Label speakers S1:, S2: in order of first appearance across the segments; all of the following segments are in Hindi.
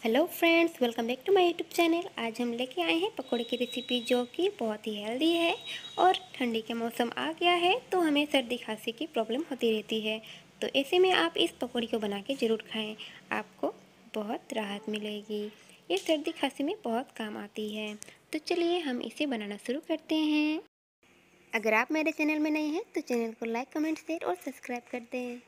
S1: Hello friends, welcome back to my YouTube channel. आज हम लेके आए हैं पकौड़े की रेसिपी जो कि बहुत ही हेल्दी है। और ठंडी के मौसम आ गया है तो हमें सर्दी खांसी की प्रॉब्लम होती रहती है। तो ऐसे में आप इस पकौड़ी को बना के ज़रूर खाएं, आपको बहुत राहत मिलेगी। ये सर्दी खांसी में बहुत काम आती है। तो चलिए हम इसे बनाना शुरू करते हैं। अगर आप मेरे चैनल में नए हैं तो चैनल को लाइक, कमेंट, शेयर और सब्सक्राइब कर दें।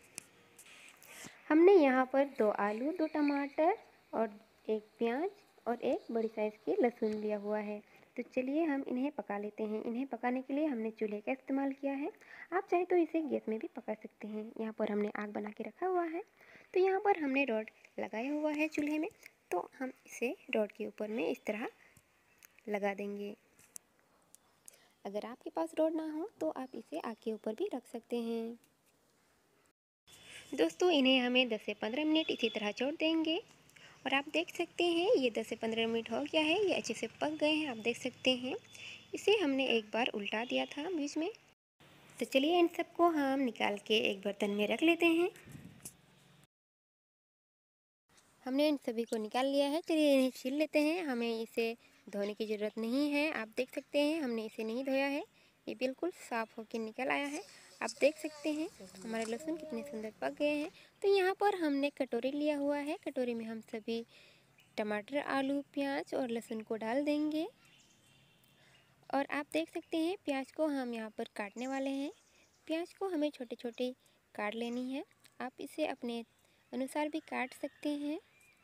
S1: हमने यहाँ पर 2 आलू, 2 टमाटर और 1 प्याज और 1 बड़ी साइज़ की लहसुन लिया हुआ है। तो चलिए हम इन्हें पका लेते हैं। इन्हें पकाने के लिए हमने चूल्हे का इस्तेमाल किया है। आप चाहे तो इसे गैस में भी पका सकते हैं। यहाँ पर हमने आग बना के रखा हुआ है। तो यहाँ पर हमने रॉड लगाया हुआ है चूल्हे में। तो हम इसे रॉड के ऊपर में इस तरह लगा देंगे। अगर आपके पास रॉड ना हो तो आप इसे आग के ऊपर भी रख सकते हैं। दोस्तों, इन्हें हमें 10 से 15 मिनट इसी तरह छोड़ देंगे। और आप देख सकते हैं ये 10 से 15 मिनट हो गया है, ये अच्छे से पक गए हैं। आप देख सकते हैं इसे हमने एक बार उल्टा दिया था बीच में। तो चलिए इन सबको हम निकाल के एक बर्तन में रख लेते हैं। हमने इन सभी को निकाल लिया है। चलिए इन्हें छील लेते हैं। हमें इसे धोने की ज़रूरत नहीं है। आप देख सकते हैं हमने इसे नहीं धोया है, ये बिल्कुल साफ़ होकर निकल आया है। आप देख सकते हैं हमारे लहसुन कितने सुंदर पक गए हैं। तो यहाँ पर हमने कटोरी लिया हुआ है। कटोरी में हम सभी टमाटर, आलू, प्याज और लहसुन को डाल देंगे। और आप देख सकते हैं प्याज को हम यहाँ पर काटने वाले हैं। प्याज को हमें छोटे छोटे काट लेनी है। आप इसे अपने अनुसार भी काट सकते हैं।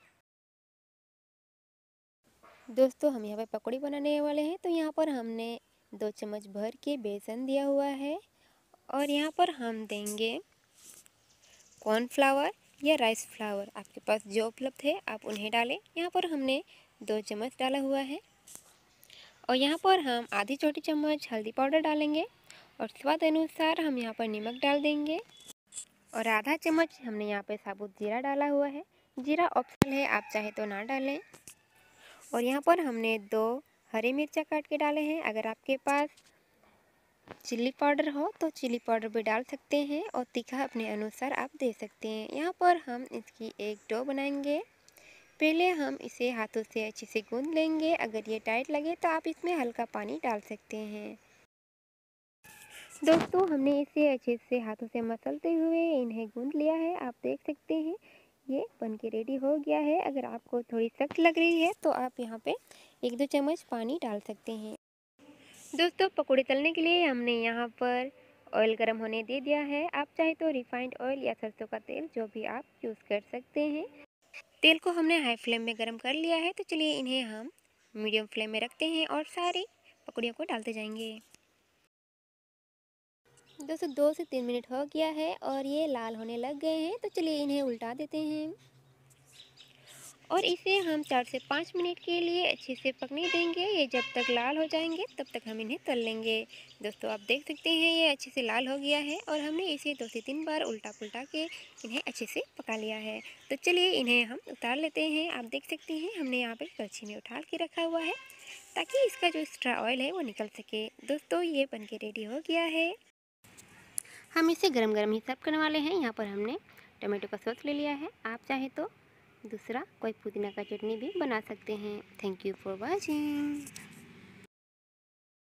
S1: दोस्तों, हम यहाँ पर पकौड़ी बनाने वाले हैं। तो यहाँ पर हमने 2 चम्मच भर के बेसन दिया हुआ है। और यहाँ पर हम देंगे कॉर्नफ्लावर या राइस फ्लावर, आपके पास जो उपलब्ध है आप उन्हें डालें। यहाँ पर हमने 2 चम्मच डाला हुआ है। और यहाँ पर हम आधी छोटी चम्मच हल्दी पाउडर डालेंगे। और स्वाद अनुसार हम यहाँ पर नमक डाल देंगे। और आधा चम्मच हमने यहाँ पे साबुत जीरा डाला हुआ है। जीरा ऑप्शनल है, आप चाहे तो ना डालें। और यहाँ पर हमने 2 हरी मिर्चा काट के डाले हैं। अगर आपके पास चिल्ली पाउडर हो तो चिल्ली पाउडर भी डाल सकते हैं। और तीखा अपने अनुसार आप दे सकते हैं। यहाँ पर हम इसकी एक डो बनाएंगे। पहले हम इसे हाथों से अच्छे से गूंद लेंगे। अगर ये टाइट लगे तो आप इसमें हल्का पानी डाल सकते हैं। दोस्तों, हमने इसे अच्छे से हाथों से मसलते हुए इन्हें गूंद लिया है। आप देख सकते हैं ये बनके रेडी हो गया है। अगर आपको थोड़ी सख्त लग रही है तो आप यहाँ पे 1-2 चम्मच पानी डाल सकते हैं। दोस्तों, पकौड़े तलने के लिए हमने यहाँ पर ऑयल गर्म होने दे दिया है। आप चाहे तो रिफाइंड ऑयल या सरसों का तेल जो भी आप यूज़ कर सकते हैं। तेल को हमने हाई फ्लेम में गर्म कर लिया है। तो चलिए इन्हें हम मीडियम फ्लेम में रखते हैं और सारी पकौड़ियों को डालते जाएंगे। दोस्तों, 2 से 3 मिनट हो गया है और ये लाल होने लग गए हैं। तो चलिए इन्हें उल्टा देते हैं। और इसे हम 4 से 5 मिनट के लिए अच्छे से पकने देंगे। ये जब तक लाल हो जाएंगे तब तक हम इन्हें तल लेंगे। दोस्तों, आप देख सकते हैं ये अच्छे से लाल हो गया है। और हमने इसे 2 से 3 बार उल्टा पुल्टा के इन्हें अच्छे से पका लिया है। तो चलिए इन्हें हम उतार लेते हैं। आप देख सकते हैं हमने यहाँ पर कड़छी में उठार के रखा हुआ है ताकि इसका जो एक्स्ट्रा ऑयल है वो निकल सके। दोस्तों, ये बनके रेडी हो गया है। हम इसे गरम गरम ही सर्व करने वाले हैं। यहाँ पर हमने टमाटो का सॉस ले लिया है। आप चाहे तो दूसरा कोई पुदीना का चटनी भी बना सकते हैं। Thank you for watching.